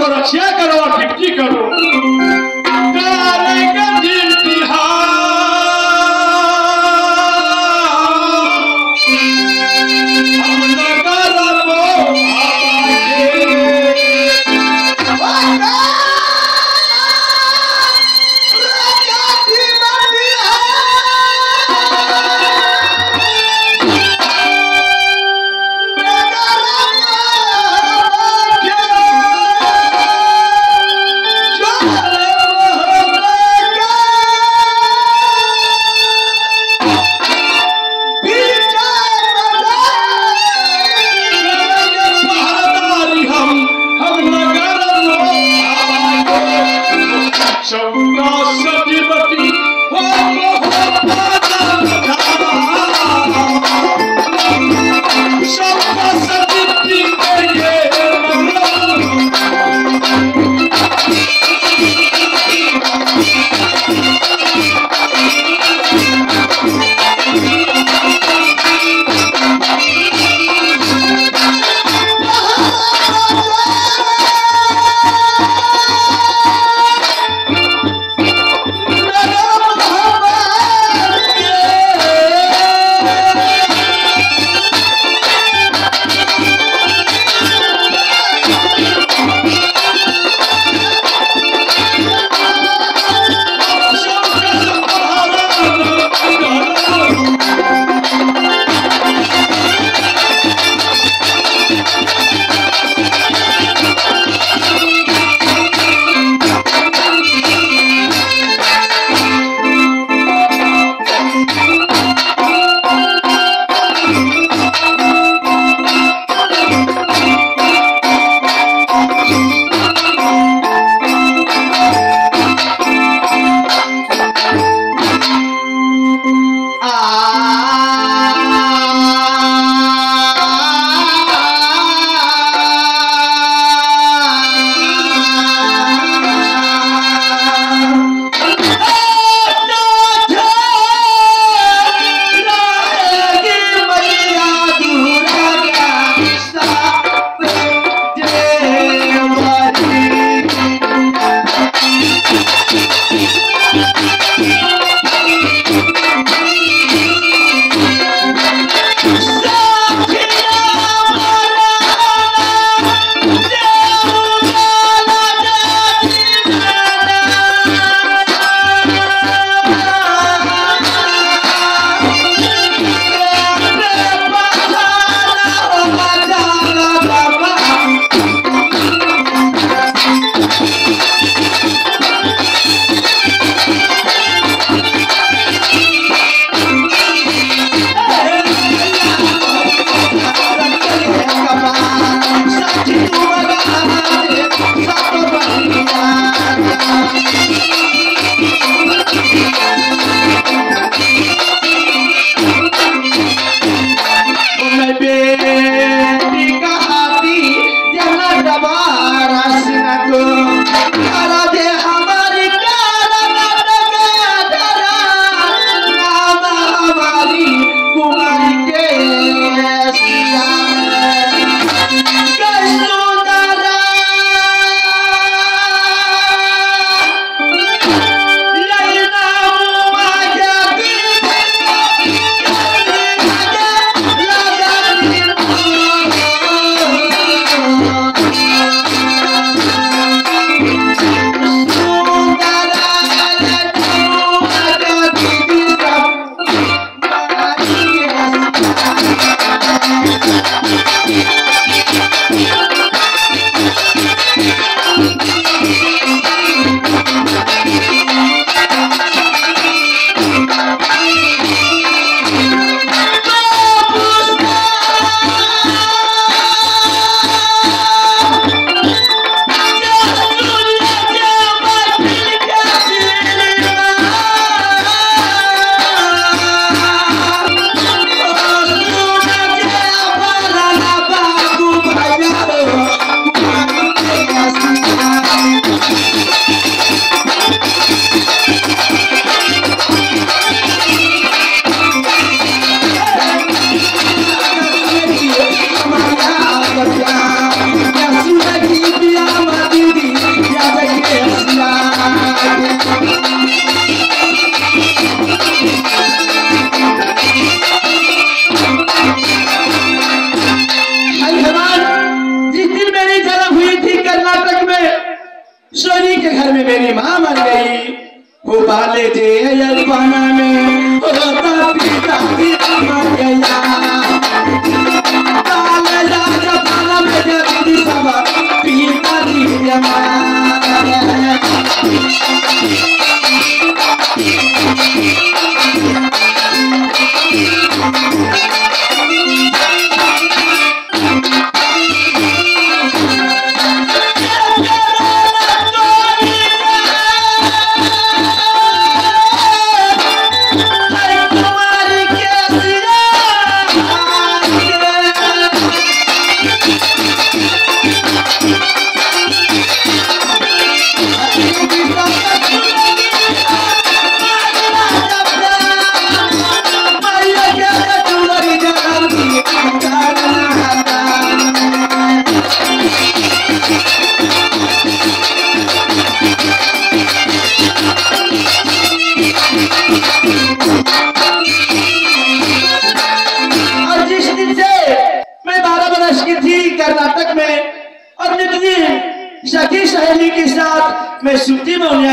को रक्षा करो और भिक्ति करो।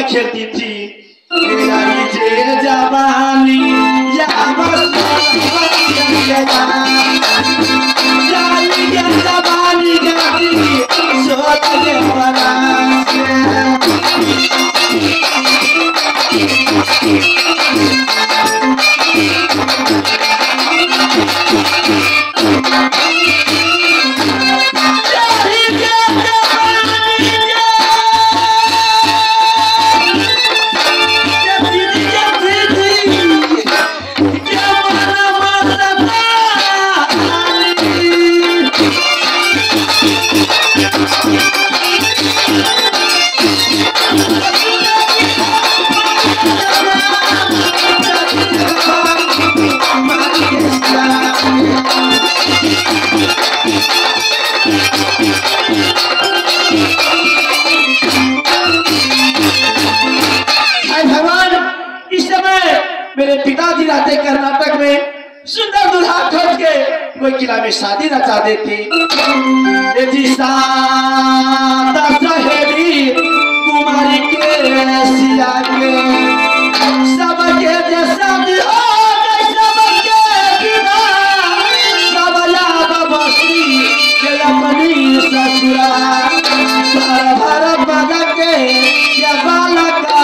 खेलती थी मेरा नीचे जवानी या जवानी गाती सोता के बना मेरे पिताजी रहते कर्नाटक में सुंदर दुल्हा खोज के कोई किला में शादी रचा देते सहेली कुमारी के सिया के सबके शादी हो गई सबके बिना सब याद बसी के अपनी ससुरा भर भर बगा के ये बालका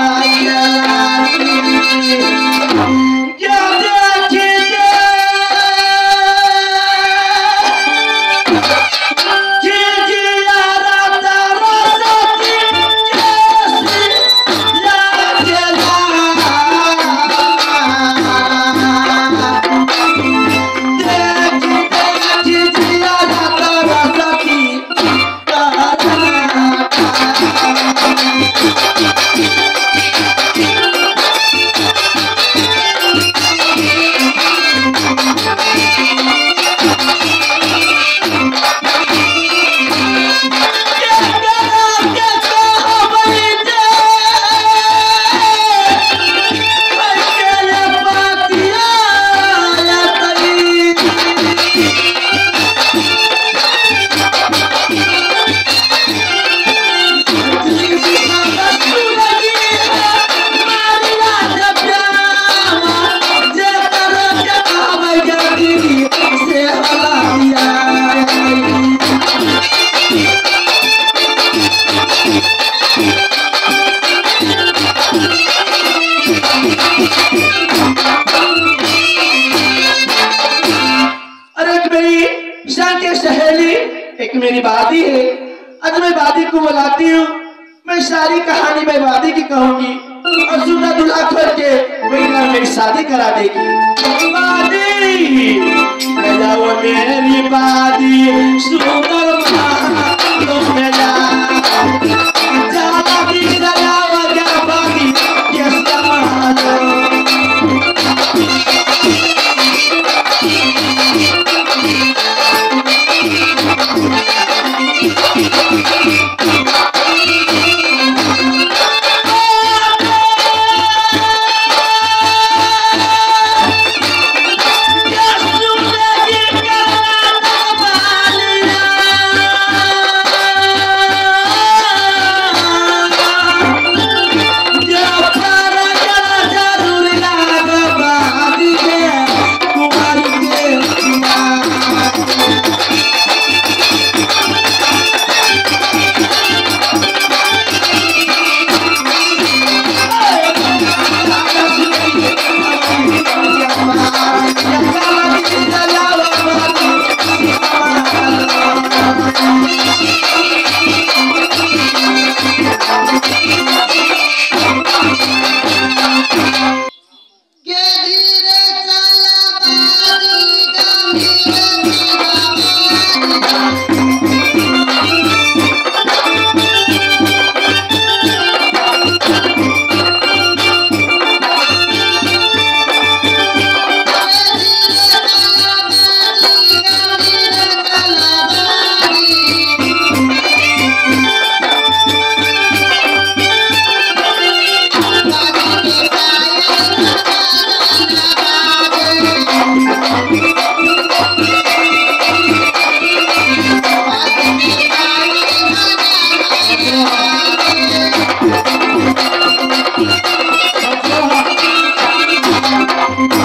एक मेरी वादी है, आज मैं वादी को बुलाती हूँ। मैं सारी कहानी मैं वादी की कहूंगी और सुना दुल्हा खोल के वही मेरी शादी करा देगी। वादी मेरी वादी सुंदर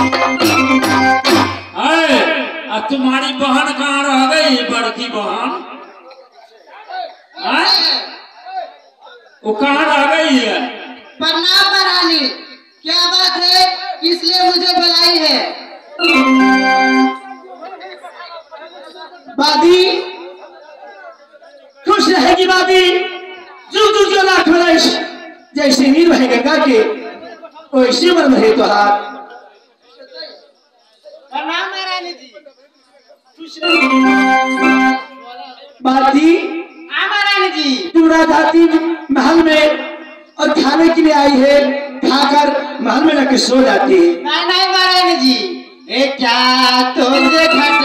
तुम्हारी बहन कहाँ रह गई, बड़की बहन? वो कहाँ रह गई है? प्रणाम महारानी, क्या बात है, इसलिए मुझे बुलाई है? बादी खुश रहेगी बादी, जो लाख वर्ष जैसे नीर बहे गंगा के वैसे मन बहे तुहार। प्रणाम महारानी जी। बादी महारानी जी, तू राजाती महल में और खाने के लिए आई है, खाकर महल में जाके सो जाती है। नहीं महारानी जी, क्या तुझे